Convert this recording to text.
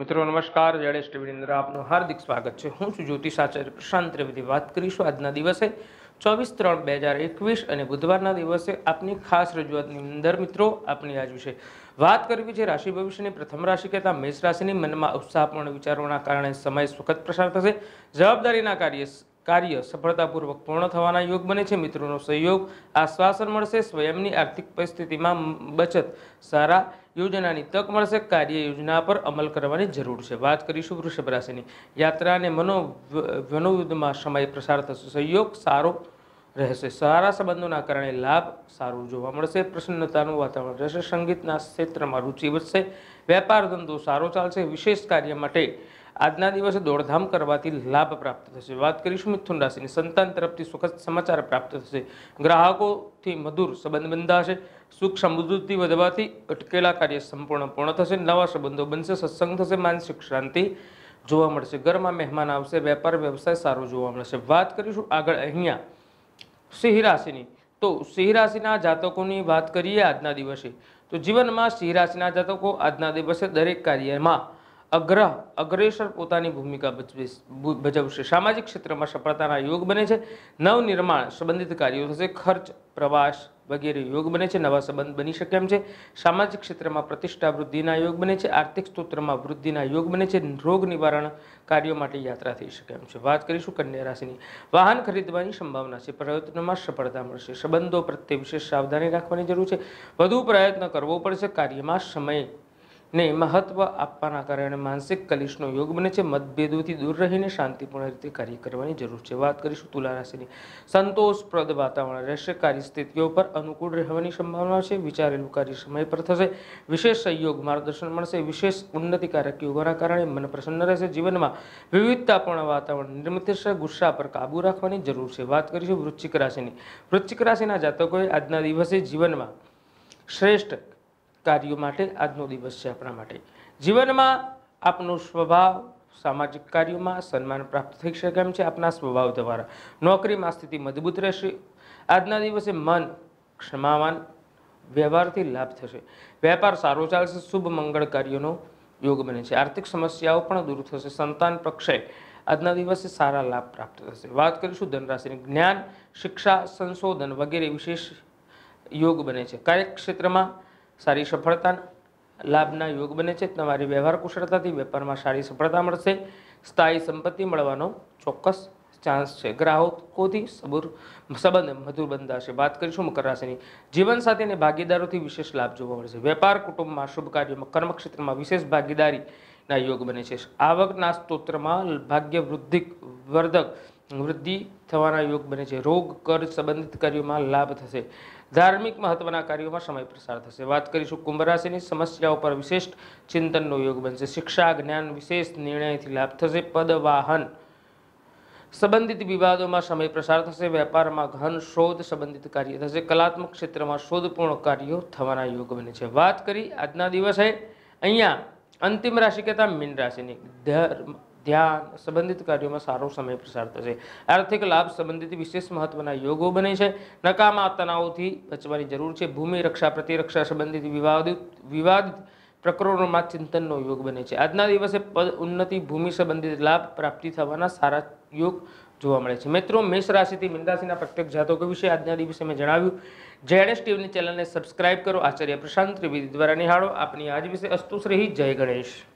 મિત્રો નમસ્કાર, જેડેશ ટીવીની અંદર આપનું હાર્દિક સ્વાગત છે। હું છું જ્યોતિષ આચાર્ય પ્રશાંત ત્રિવેદી। વાત કરીશું આજના દિવસે 24/3/2021 અને બુધવારના દિવસે આપની ખાસ રજૂઆતની અંદર મિત્રો આપની આજ વિશે વાત કરવી છે રાશિ ભવિષ્યની પ્રથમ રાશિ કહેતા મેષ રાશિની મનમાં ઉત્સાહપૂર્ણ વિચારોના કારણે સમય સુખદ પ્રસાર થશે। જવાબદારીના કાર્ય સફળતાપૂર્વક પૂર્ણ થવાના યોગ બને છે। મિત્રોનો સહયોગ આશ્વાસન મળશે। સ્વયંની આર્થિક પરિસ્થિતિમાં બચત સારા યોજનાની તક મળશે। કાર્ય યોજના પર અમલ કરવાની જરૂર છે। વાત કરીશું વૃષભ રાશિની યાત્રા અને મનોવિનોદમાં સમય પ્રસાર થશે। સહયોગ સારો રહેશે। સારા સંબંધોના કારણે લાભ સારું જોવા મળશે। પ્રસન્નતાનું વાતાવરણ રહેશે। સંગીતના ક્ષેત્રમાં રુચિ વધશે। વેપાર ધંધો સારો ચાલશે। વિશેષ કાર્ય માટે આજના દિવસે દોડધામ કરવાથી લાભ પ્રાપ્ત થશે। વાત કરીશું મિથુન રાશિની સંતાન તરફથી સુખદ સમાચાર પ્રાપ્ત થશે। ગ્રાહકોથી મધુર સંબંધ બંધાશે। સુખ સમૃદ્ધિ વધવાથી અટકેલા કાર્ય સંપૂર્ણ પૂર્ણ થશે। નવા સંબંધો બનશે। સત્સંગ થશે। માનસિક શાંતિ જોવા મળશે। ઘરમાં મહેમાન આવશે। વેપાર વ્યવસાય સારો જોવા મળશે। વાત કરીશું આગળ અહીંયા સિંહ રાશિની, તો સિંહ રાશિના જાતકોની વાત કરીએ આજના દિવસે, તો જીવનમાં સિંહ રાશિના જાતકો આજના દિવસે દરેક કાર્યમાં અગ્રેસર પોતાની ભૂમિકા ભજવશે। સામાજિક ક્ષેત્રમાં સફળતાના યોગ બને છે। નવનિર્માણ સંબંધિત કાર્યો થશે। ખર્ચ પ્રવાસ વગેરે યોગ બને છે। નવા સંબંધ બની શકે એમ છે। સામાજિક ક્ષેત્રમાં પ્રતિષ્ઠા વૃદ્ધિના યોગ બને છે। આર્થિક સ્તોત્રમાં વૃદ્ધિના યોગ બને છે। રોગ નિવારણ કાર્યો માટે યાત્રા થઈ શકે એમ છે। વાત કરીશું કન્યા રાશિની વાહન ખરીદવાની સંભાવના છે। પ્રયત્નોમાં સફળતા મળશે। સંબંધો પ્રત્યે વિશેષ સાવધાની રાખવાની જરૂર છે। વધુ પ્રયત્ન કરવો પડશે। કાર્યમાં સમય ને મહત્વ આપવાના કારણે માનસિક કલેશનો યોગ બને છે। મતભેદોથી દૂર રહીને શાંતિપૂર્ણ રીતે કાર્ય કરવાની જરૂર છે। વાત કરીશું તુલા રાશિની સંતોષપ્રદ વાતાવરણ રહેશે। કાર્યસ્થિતિઓ પર અનુકૂળ રહેવાની સંભાવના છે। વિચારેલું કાર્ય સમય પર થશે। વિશેષ સહયોગ માર્ગદર્શન મળશે। વિશેષ ઉન્નતિકારક યોગોના કારણે મન પ્રસન્ન રહેશે। જીવનમાં વિવિધતાપૂર્ણ વાતાવરણ નિર્મિત થશે। ગુસ્સા પર કાબુ રાખવાની જરૂર છે। વાત કરીશું વૃશ્ચિક રાશિની વૃશ્ચિક રાશિના જાતકોએ આજના દિવસે જીવનમાં શ્રેષ્ઠ કાર્યો માટે આજનો દિવસ છે। આપણા માટે જીવનમાં આપનો સ્વભાવ સામાજિક કાર્યોમાં સન્માન પ્રાપ્ત થઈ શકે એમ છે। આપના સ્વભાવ દ્વારા નોકરીમાં સ્થિતિ મજબૂત રહેશે। આજના દિવસે મન ક્ષમાવાન વ્યવહારથી લાભ થશે। વેપાર સારો ચાલશે। શુભ મંગળ કાર્યોનો યોગ બને છે। આર્થિક સમસ્યાઓ પણ દૂર થશે। સંતાન પક્ષે આજના દિવસે સારા લાભ પ્રાપ્ત થશે। વાત કરીશું ધનરાશિની જ્ઞાન શિક્ષા સંશોધન વગેરે વિશેષ યોગ બને છે। કાર્યક્ષેત્રમાં સારી સફળતા લાભના યોગ બને છે। તમારી વ્યવહાર કુશળતાથી વેપારમાં સારી સફળતા મળશે। સ્થાયી સંપત્તિ મળવાનો ચોક્કસ ચાન્સ છે। ગ્રાહકોથી સંબંધ મધુર બંધાશે। વાત કરીશું મકર રાશિની જીવનસાથી અને ભાગીદારોથી વિશેષ લાભ જોવા મળશે। વેપાર કુટુંબમાં શુભ કાર્યોમાં કર્મક્ષેત્રમાં વિશેષ ભાગીદારીના યોગ બને છે। આવકના સ્ત્રોત્રમાં ભાગ્ય વૃદ્ધિ થવાના યોગ બને છે। રોગ કર્જ સંબંધિત કાર્યોમાં લાભ થશે। ધાર્મિક મહત્વના કાર્યોમાં સમય પ્રસાર થશે। વાત કરીશું કુંભ રાશિની સમસ્યાઓ પર વિશેષ ચિંતનનો યોગ બનશે। શિક્ષા જ્ઞાન વિશેષ નિર્ણયથી લાભ થશે। પદ વાહન સંબંધિત વિવાદોમાં સમય પ્રસાર થશે। વેપારમાં ઘન શોધ સંબંધિત કાર્ય થશે। કલાત્મક ક્ષેત્રમાં શોધપૂર્ણ કાર્યો થવાના યોગ બને છે। વાત કરી આજના દિવસે અહીંયા અંતિમ રાશિ કહેતા મીન રાશિની ધ્યાન સંબંધિત કાર્યોમાં સારો સમય પ્રસાર થશે। આર્થિક લાભ સંબંધિત વિશેષ મહત્વના યોગો બને છે। નકામા તણાવથી બચવાની જરૂર છે। ભૂમિ રક્ષા પ્રતિરક્ષા સંબંધિત વિવાદિત પ્રકરણોમાં ચિંતનનો યોગ બને છે। આજના દિવસે પદ ઉન્નતિ ભૂમિ સંબંધિત લાભ પ્રાપ્તિ થવાના સારા યોગ જોવા મળે છે। મિત્રો મેષ રાશિથી મીન રાશિના પ્રત્યેક જાતકો વિશે આજના દિવસે મેં જણાવ્યું। જેડેશ ટીવીની ચેનલને સબસ્ક્રાઇબ કરો। આચાર્ય પ્રશાંત ત્રિવેદી દ્વારા નિહાળો। આપની આજ વિશે અસ્તુ શ્રી જય ગણેશ।